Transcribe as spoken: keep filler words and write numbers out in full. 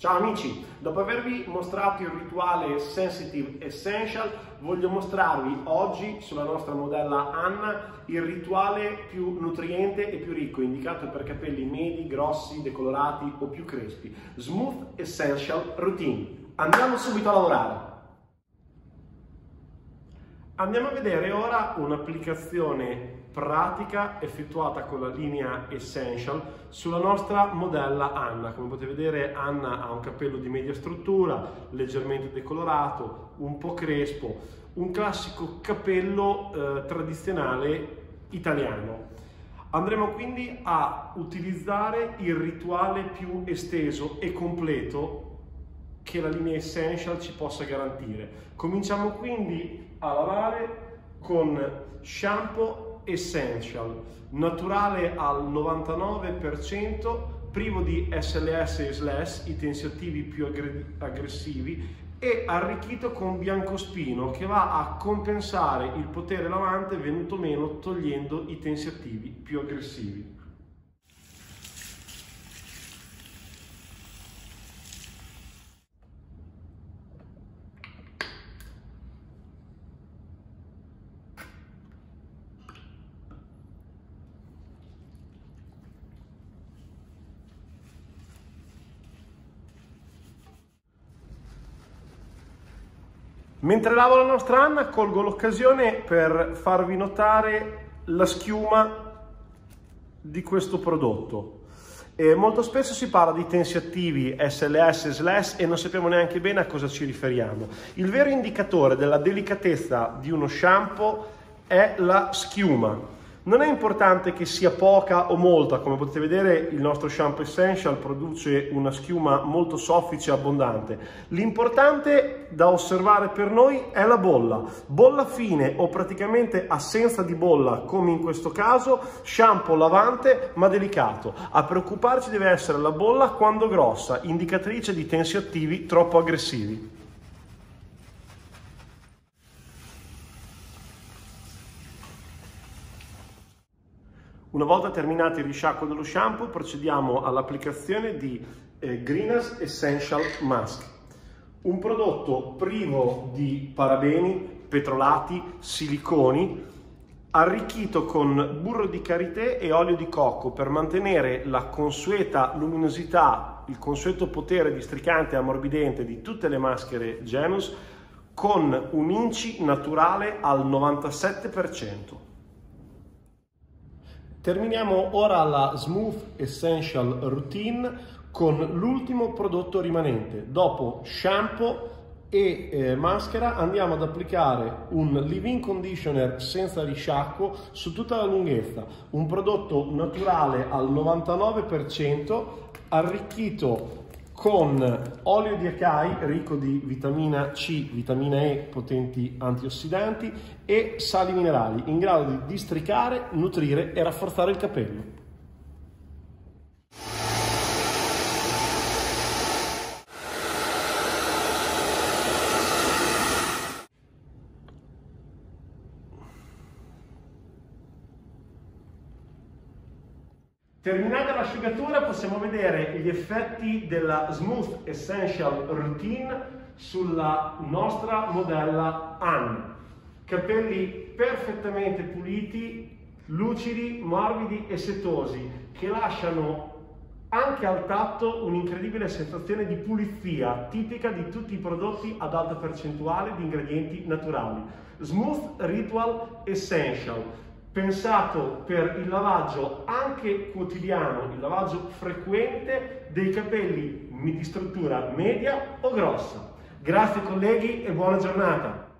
Ciao amici, dopo avervi mostrato il rituale Sensitive Essential, voglio mostrarvi oggi sulla nostra modella Anna il rituale più nutriente e più ricco, indicato per capelli medi, grossi, decolorati o più crespi. Smooth Essential Routine. Andiamo subito a lavorare. Andiamo a vedere ora un'applicazione pratica effettuata con la linea Essential sulla nostra modella Anna. Come potete vedere, Anna ha un capello di media struttura, leggermente decolorato, un po' crespo, un classico capello eh, tradizionale italiano. Andremo quindi a utilizzare il rituale più esteso e completo che la linea Essential ci possa garantire. Cominciamo quindi a lavare con shampoo Essential, naturale al novantanove per cento, privo di S L S e S L A S, i tensioattivi più aggressivi, e arricchito con biancospino che va a compensare il potere lavante venuto meno togliendo i tensioattivi più aggressivi. Mentre lavo la nostra Anna, colgo l'occasione per farvi notare la schiuma di questo prodotto. E molto spesso si parla di tensioattivi S L S e S L A S e non sappiamo neanche bene a cosa ci riferiamo. Il vero indicatore della delicatezza di uno shampoo è la schiuma. Non è importante che sia poca o molta, come potete vedere il nostro shampoo Essential produce una schiuma molto soffice e abbondante. L'importante da osservare per noi è la bolla. Bolla fine o praticamente assenza di bolla, come in questo caso, shampoo lavante ma delicato. A preoccuparci deve essere la bolla quando grossa, indicatrice di tensioattivi troppo aggressivi. Una volta terminato il risciacquo dello shampoo, procediamo all'applicazione di eh, Greeners Essential Mask, un prodotto privo di parabeni, petrolati, siliconi, arricchito con burro di karité e olio di cocco per mantenere la consueta luminosità, il consueto potere districante e ammorbidente di tutte le maschere Genus, con un inci naturale al novantasette per cento. Terminiamo ora la Smooth Essential Routine con l'ultimo prodotto rimanente. Dopo shampoo e eh, maschera andiamo ad applicare un leave-in conditioner senza risciacquo su tutta la lunghezza, un prodotto naturale al novantanove per cento, arricchito con olio di acai ricco di vitamina C, vitamina E, potenti antiossidanti, e sali minerali in grado di districare, nutrire e rafforzare il capello. Terminata l'asciugatura possiamo vedere gli effetti della Smooth Essential Routine sulla nostra modella Anna. Capelli perfettamente puliti, lucidi, morbidi e setosi, che lasciano anche al tatto un'incredibile sensazione di pulizia, tipica di tutti i prodotti ad alta percentuale di ingredienti naturali. Smooth Ritual Essential, pensato per il lavaggio anche quotidiano, il lavaggio frequente dei capelli di struttura media o grossa. Grazie colleghi e buona giornata!